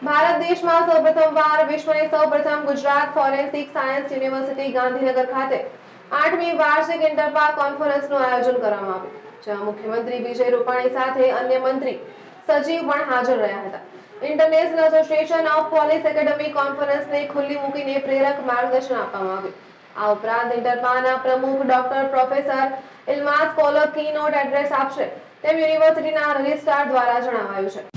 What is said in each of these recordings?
ભારત દેશમાં સૌપ્રથમવાર વિશ્વની સૌપ્રથમ Gujarat forensic science university Gandhinagar ખાતે 8મી વાર્ષિક ઇન્ટરપાક કોન્ફરન્સનું આયોજન કરવામાં આવ્યું, જેમાં મુખ્યમંત્રી વિજય રૂપાણી સાથે અન્ય મંત્રી સચિવ પણ હાજર રહ્યા હતા। International association of police academy કોન્ફરન્સને ખુલ્લી મૂકીને પ્રેરક માર્ગદર્શન આપવામાં આવ્યું। આ ઉપરાંત ઇન્ટરપાના પ્રમુખ ડોક્ટર પ્રોફેસર ઇલ્માસ કોલર કી-નોટ એડ્રેસ આપશે તેમ યુનિવર્સિટીના રજિસ્ટ્રાર દ્વારા જણાવાયું છે।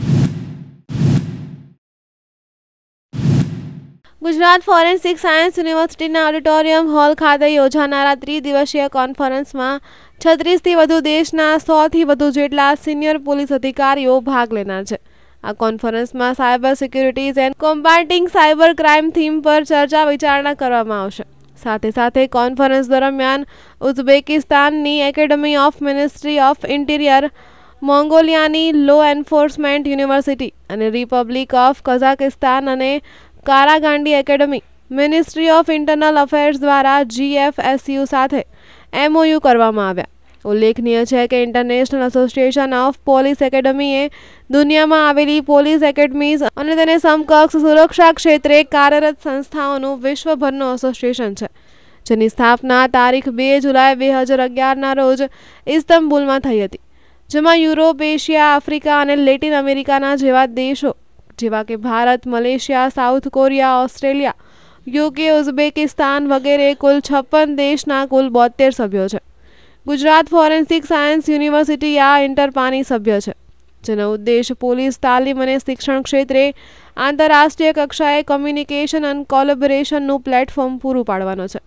ગુજરાત ફોરેન્સિક સાયન્સ યુનિવર્સિટીના ઓડિટોરિયમ હોલ ખાતે યોજાનારા ત્રિદિવસીય કોન્ફરન્સમાં 36થી વધુ દેશના 100થી વધુ જેટલા સિનિયર પોલીસ અધિકારીઓ ભાગ લેનાર છે। આ કોન્ફરન્સમાં cyber securities and combating cyber crime theme પર ચર્ચા વિચારણા કરવામાં આવશે। સાથે સાથે કોન્ફરન્સ દરમિયાન ઉઝબેકિસ્તાનની academy of ministry of interior, મોંગોલિયાની લો એન્ફોર્સમેન્ટ યુનિવર્સિટી અને રિપબ્લિક ઓફ કઝાકિસ્તાન અને Karagandy academy, ministry of internal affairs દ્વારા GFSU સાથે MOU કરવામાં આવ્યા। ઉલ્લેખનીય છે કે international association of police academy એ દુનિયામાં આવેલી પોલીસ એકેડમીઝ અને તેને સમકક્ષ સુરક્ષા ક્ષેત્રે કાર્યરત સંસ્થાઓનું વિશ્વભરનું એસોસિએશન છે, જેની સ્થાપના તારીખ 2 જુલાઈ 2011ના રોજ ઇસ્તંબુલમાં થઈ હતી, જેમાં યુરોપ, એશિયા, આફ્રિકા અને લેટિન અમેરિકાના જેવા દેશો જેવા કે Bharat, Malaysia, South Korea, Australia, UK, Uzbekistan વગેરે કુલ 56 દેશના કુલ 72 સભ્યો છે। ગુજરાત ફોરેન્સિક સાયન્સ યુનિવર્સિટી આ ઇન્ટરપાની સભ્ય છે, જેનો ઉદ્દેશ પોલીસ તાલીમ અને શિક્ષણ ક્ષેત્રે આંતરરાષ્ટ્રીય કક્ષાએ કમ્યુનિકેશન અને કોલેબોરેશનનું પ્લેટફોર્મ પૂરું પાડવાનો છે।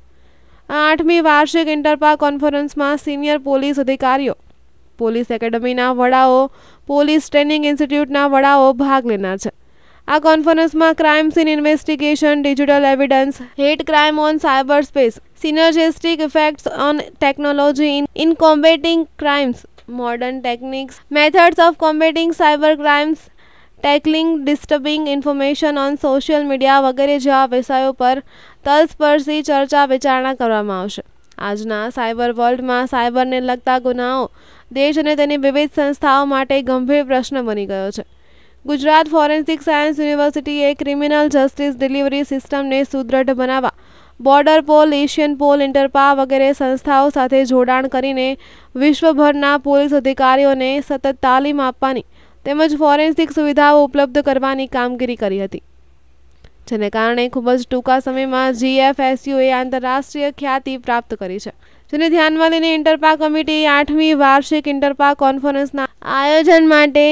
આ 8મી વાર્ષિક ઇન્ટરપાક કોન્ફરન્સમાં સિનિયર પોલીસ અધિકારીઓ, પોલીસ એકેડમીના વડાઓ, પોલીસ ટ્રેનિંગ ઇન્સ્ટિટ્યૂટના વડાઓ ભાગ લેનાર છે। આ કોન્ફરન્સમાં crime scene investigation, digital evidence, hate crime on cyber space, synergistic effects on technology in combating crimes, modern techniques, methods of combating cyber crimes, tackling disturbing information on social media વગેરે જેવા વિષયો પર તલસ્પર્શી ચર્ચા વિચારણા કરવામાં આવશે। આજના સાયબર વર્લ્ડમાં સાયબરને લગતા ગુનાઓ દેશ અને તેની વિવિધ સંસ્થાઓ માટે ગંભીર પ્રશ્ન બની ગયો છે। ગુજરાત ફોરેન્સિક સાયન્સ યુનિવર્સિટીએ ક્રિમિનલ જસ્ટિસ ડિલિવરી સિસ્ટમને સુદૃઢ બનાવવા Borderpol, Asianpol, Interpa વગેરે સંસ્થાઓ સાથે જોડાણ કરીને વિશ્વભરના પોલીસ અધિકારીઓને સતત તાલીમ આપવાની તેમજ ફોરેન્સિક સુવિધાઓ ઉપલબ્ધ કરવાની કામગીરી કરી હતી, જેને કારણે ખૂબ જ ટૂંકા સમયમાં GFSU એ આંતરરાષ્ટ્રીય ખ્યાતિ પ્રાપ્ત કરી છે, જેને ધ્યાનમાં લઈને ઇન્ટરપા કમિટી 8મી વાર્ષિક ઇન્ટરપા કોન્ફરન્સના આયોજન માટે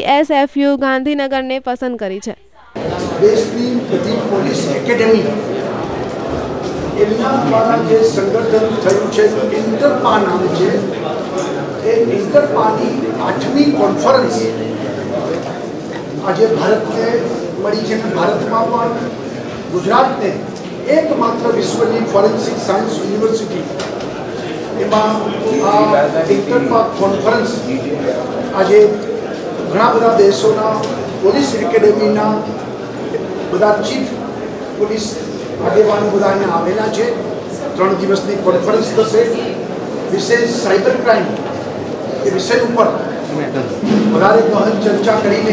GSFU ગાંધીનગરને પસંદ કરી છે। દેશની બધી પોલીસ એકેડમી એમના દ્વારા જે સંગઠન થયું છે ઇન્ટરપા નામ છે, એ ઇન્ટરપાની 8મી કોન્ફરન્સ આજે ભારતને મળી છે। ભારતમાં પણ ગુજરાતને એકમાત્ર વિશ્વની ફોરેન્સિક સાયન્સ યુનિવર્સિટી એમાં આ ઇન્ટરપા કોન્ફરન્સ આજે ઘણા બધા દેશોના પોલીસ એકેડમીના બધા ચીફ પોલીસ આગેવાનો બધા અહીંયા આવેલા છે। 3 દિવસની કોન્ફરન્સ થશે। વિશેષ સાયબર ક્રાઇમ એ વિષય ઉપર વધારે ગહન ચર્ચા કરીને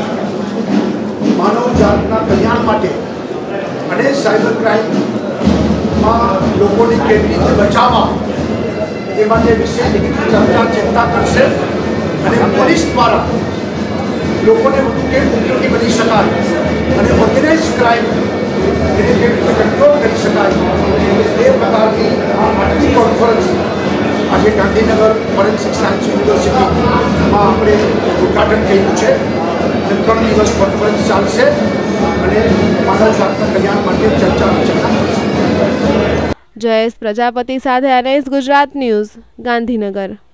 માનવ જાતના કલ્યાણ માટે અને સાયબર ક્રાઇમમાં લોકોને કેવી રીતે બચાવવા એ માટે વિશેષ ચર્ચા ચિંતા કરશે અને પોલીસ દ્વારા લોકોને વધુ કેમ ઉપયોગી બની શકાય અને ઓર્ગેનાઇઝ ક્રાઇમ એને કેવી રીતે કંટ્રોલ કરી શકાય એ પ્રકારની આ 8મી કોન્ફરન્સ આજે ગાંધીનગર ફોરેન્સિક સાયન્સ યુનિવર્સિટીમાં આપણે ઉદ્ઘાટન કર્યું છે। 3 દિવસ કોન્ફરન્સ ચાલશે અને માનવ જાતના કલ્યાણ માટે ચર્ચા વિચારણા કરશે। જયેશ પ્રજાપતિ સાથે NS ગુજરાત ન્યૂઝ, ગાંધીનગર।